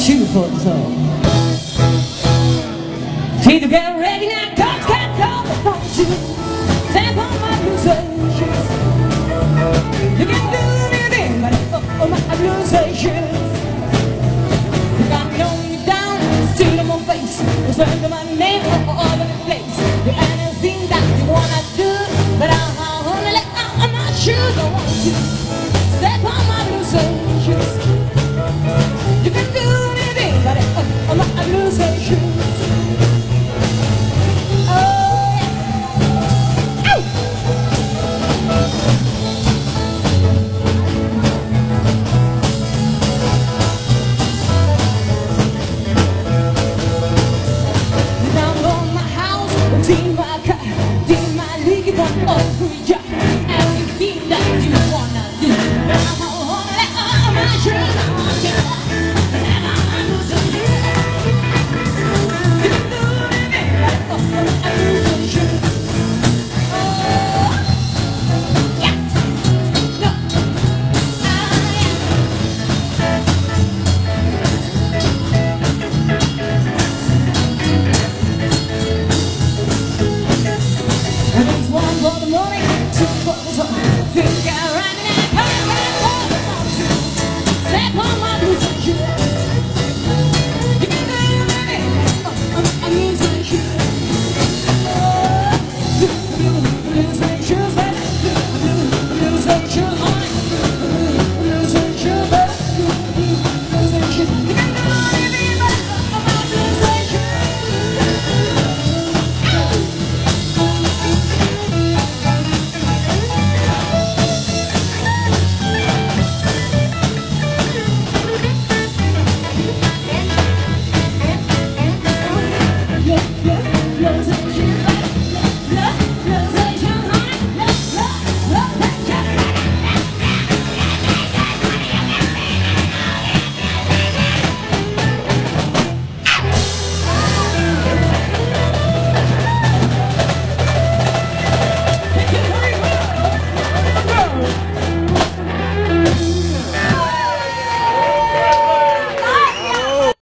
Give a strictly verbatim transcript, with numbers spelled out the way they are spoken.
shoe for the soul. Need to get ready now, cause can't call the phone to tap on my blue suede shoes. You can do anything but oh, oh my blue suede shoes. You got me on you down, still on my face, reserve to my name all over the place. Do anything that you wanna do, but I'm gonna let out of my shoes.